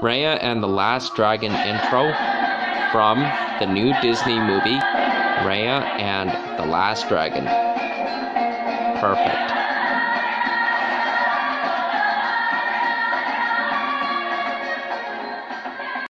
Raya and the Last Dragon intro from the new Disney movie, Raya and the Last Dragon. Perfect.